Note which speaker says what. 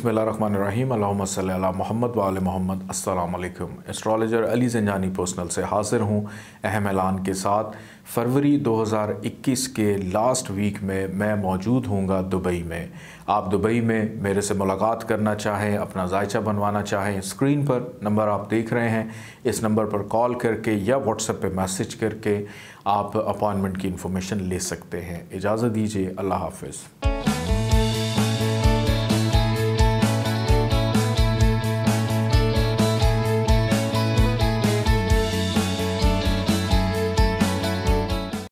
Speaker 1: बिस्मिल्लाहिर्रहमानिर्रहीम अल्लाहुम्मा सल्ली अला मोहम्मद व आले मोहम्मद। अस्सलाम वालेकुम। एस्ट्रोलॉजर अली ज़ंजानी पर्सनल से हाज़िर हूँ अहम ऐलान के साथ। फरवरी 2021 के लास्ट वीक में मैं मौजूद हूँगा दुबई में। आप दुबई में मेरे से मुलाकात करना चाहें, अपना जायचा बनवाना चाहें, स्क्रीन पर नंबर आप देख रहे हैं, इस नंबर पर कॉल करके या व्हाट्सएप पे मैसेज करके आप अपॉइंटमेंट की इन्फॉर्मेशन ले सकते हैं। इजाज़त दीजिए, अल्लाह हाफ़िज़।